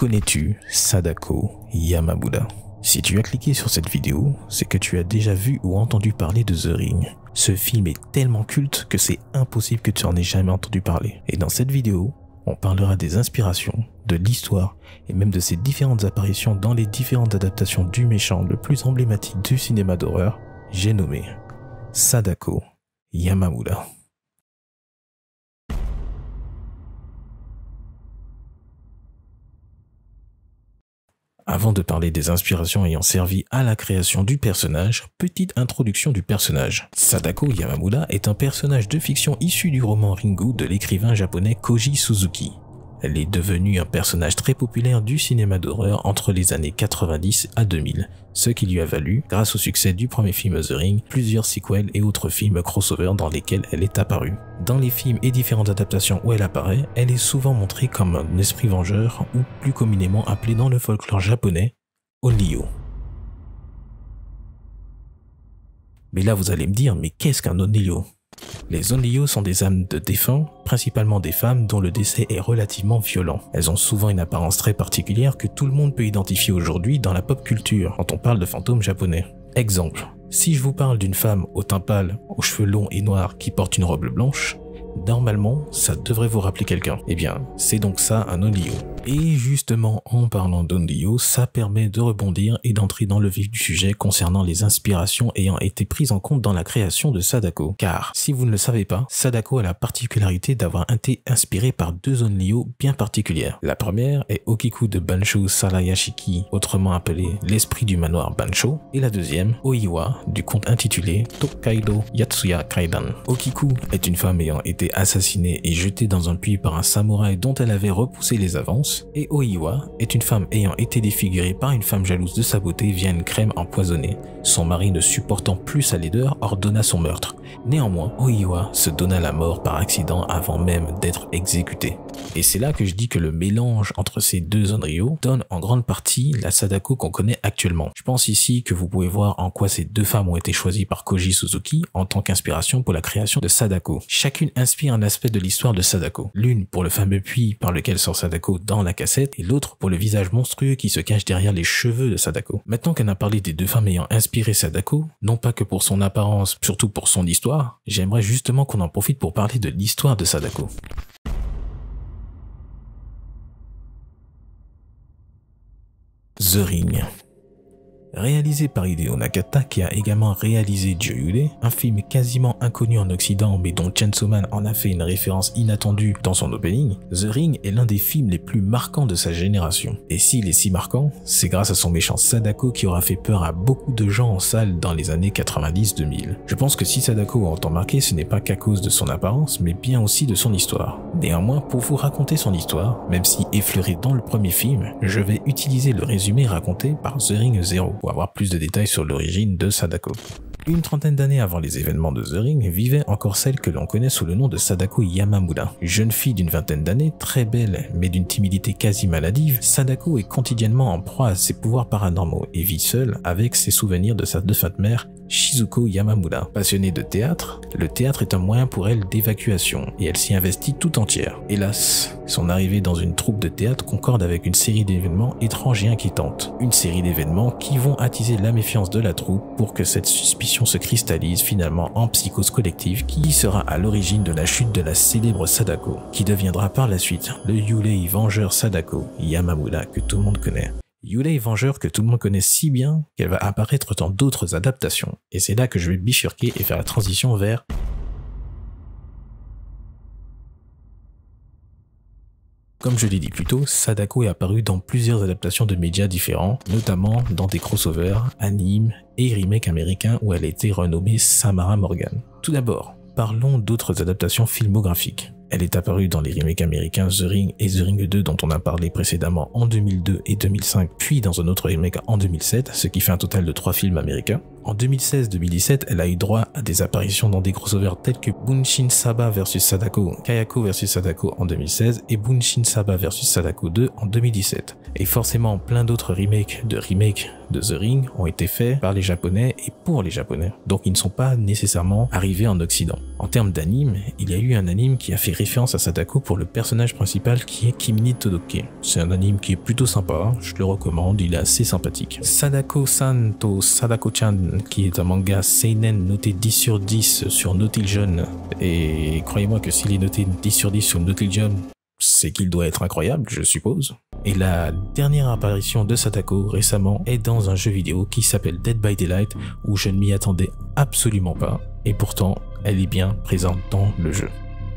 Connais-tu Sadako Yamamura? Si tu as cliqué sur cette vidéo, c'est que tu as déjà vu ou entendu parler de The Ring. Ce film est tellement culte que c'est impossible que tu en aies jamais entendu parler. Et dans cette vidéo, on parlera des inspirations, de l'histoire et même de ses différentes apparitions dans les différentes adaptations du méchant le plus emblématique du cinéma d'horreur, j'ai nommé Sadako Yamamura. Avant de parler des inspirations ayant servi à la création du personnage, petite introduction du personnage. Sadako Yamamura est un personnage de fiction issu du roman Ringu de l'écrivain japonais Koji Suzuki. Elle est devenue un personnage très populaire du cinéma d'horreur entre les années 90 à 2000, ce qui lui a valu, grâce au succès du premier film The Ring, plusieurs sequels et autres films crossover dans lesquels elle est apparue. Dans les films et différentes adaptations où elle apparaît, elle est souvent montrée comme un esprit vengeur ou plus communément appelé dans le folklore japonais, Onryo. Mais là vous allez me dire, mais qu'est-ce qu'un Onryo? Les Onryo sont des âmes de défunts, principalement des femmes dont le décès est relativement violent. Elles ont souvent une apparence très particulière que tout le monde peut identifier aujourd'hui dans la pop culture quand on parle de fantômes japonais. Exemple, si je vous parle d'une femme au teint pâle, aux cheveux longs et noirs qui porte une robe blanche, normalement ça devrait vous rappeler quelqu'un. Eh bien, c'est donc ça un Onryo. Et justement, en parlant d'Onryo, ça permet de rebondir et d'entrer dans le vif du sujet concernant les inspirations ayant été prises en compte dans la création de Sadako. Car, si vous ne le savez pas, Sadako a la particularité d'avoir été inspiré par deux Onryo bien particulières. La première est Okiku de Bansho Sarayashiki, autrement appelé l'esprit du manoir Bansho, et la deuxième, Oiwa, du conte intitulé Tokkaido Yatsuya Kaidan. Okiku est une femme ayant été assassinée et jetée dans un puits par un samouraï dont elle avait repoussé les avances, et Oiwa est une femme ayant été défigurée par une femme jalouse de sa beauté via une crème empoisonnée. Son mari, ne supportant plus sa laideur, ordonna son meurtre. Néanmoins, Oiwa se donna la mort par accident avant même d'être exécutée. Et c'est là que je dis que le mélange entre ces deux Onryo donne en grande partie la Sadako qu'on connaît actuellement. Je pense ici que vous pouvez voir en quoi ces deux femmes ont été choisies par Koji Suzuki en tant qu'inspiration pour la création de Sadako. Chacune inspire un aspect de l'histoire de Sadako. L'une pour le fameux puits par lequel sort Sadako dans la cassette et l'autre pour le visage monstrueux qui se cache derrière les cheveux de Sadako. Maintenant qu'on a parlé des deux femmes ayant inspiré Sadako, non pas que pour son apparence, surtout pour son histoire, j'aimerais justement qu'on en profite pour parler de l'histoire de Sadako. The Ring. Réalisé par Hideo Nakata qui a également réalisé Joyude, un film quasiment inconnu en Occident mais dont Chainsaw Man en a fait une référence inattendue dans son opening, The Ring est l'un des films les plus marquants de sa génération. Et s'il est si marquant, c'est grâce à son méchant Sadako qui aura fait peur à beaucoup de gens en salle dans les années 90-2000. Je pense que si Sadako a autant marqué, ce n'est pas qu'à cause de son apparence mais bien aussi de son histoire. Néanmoins, pour vous raconter son histoire, même si effleurée dans le premier film, je vais utiliser le résumé raconté par The Ring Zero pour avoir plus de détails sur l'origine de Sadako. Une trentaine d'années avant les événements de The Ring, vivait encore celle que l'on connaît sous le nom de Sadako Yamamura. Jeune fille d'une vingtaine d'années, très belle mais d'une timidité quasi maladive, Sadako est quotidiennement en proie à ses pouvoirs paranormaux et vit seule avec ses souvenirs de sa défunte mère, Shizuko Yamamura. Passionnée de théâtre, le théâtre est un moyen pour elle d'évacuation et elle s'y investit tout entière. Hélas, son arrivée dans une troupe de théâtre concorde avec une série d'événements étranges et inquiétantes. Une série d'événements qui vont attiser la méfiance de la troupe pour que cette suspicion se cristallise finalement en psychose collective qui sera à l'origine de la chute de la célèbre Sadako, qui deviendra par la suite le Yurei vengeur Sadako Yamamura que tout le monde connaît. Yurei vengeur que tout le monde connaît si bien qu'elle va apparaître dans d'autres adaptations. Et c'est là que je vais bifurquer et faire la transition vers Comme je l'ai dit plus tôt, Sadako est apparue dans plusieurs adaptations de médias différents, notamment dans des crossovers, animes et remakes américains où elle a été renommée Samara Morgan. Tout d'abord, parlons d'autres adaptations filmographiques. Elle est apparue dans les remakes américains The Ring et The Ring 2 dont on a parlé précédemment en 2002 et 2005, puis dans un autre remake en 2007, ce qui fait un total de 3 films américains. En 2016-2017, elle a eu droit à des apparitions dans des crossovers tels que Bunshin Saba vs Sadako, Kayako vs Sadako en 2016 et Bunshin Saba vs Sadako 2 en 2017. Et forcément, plein d'autres remakes de The Ring ont été faits par les Japonais et pour les Japonais, donc ils ne sont pas nécessairement arrivés en Occident. En termes d'anime, il y a eu un anime qui a fait référence à Sadako pour le personnage principal qui est Kimi Todoke. C'est un anime qui est plutôt sympa, je le recommande, il est assez sympathique. Sadako-san to Sadako-chan, qui est un manga seinen noté 10 sur 10 sur Naughty Jaune, et croyez-moi que s'il est noté 10 sur 10 sur Naughty Jaune, c'est qu'il doit être incroyable, je suppose. Et la dernière apparition de Sadako récemment est dans un jeu vidéo qui s'appelle Dead by Daylight, où je ne m'y attendais absolument pas, et pourtant elle est bien présente dans le jeu.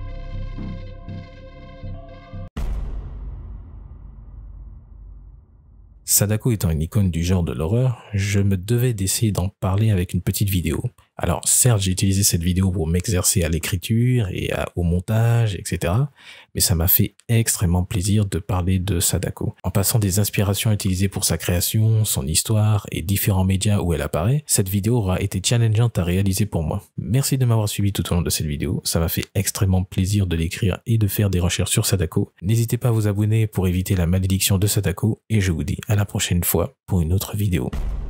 Sadako étant une icône du genre de l'horreur, je me devais d'essayer d'en parler avec une petite vidéo. Alors certes, j'ai utilisé cette vidéo pour m'exercer à l'écriture et au montage, etc. Mais ça m'a fait extrêmement plaisir de parler de Sadako. En passant des inspirations utilisées pour sa création, son histoire et différents médias où elle apparaît, cette vidéo aura été challengeante à réaliser pour moi. Merci de m'avoir suivi tout au long de cette vidéo, ça m'a fait extrêmement plaisir de l'écrire et de faire des recherches sur Sadako. N'hésitez pas à vous abonner pour éviter la malédiction de Sadako et je vous dis à la prochaine fois pour une autre vidéo.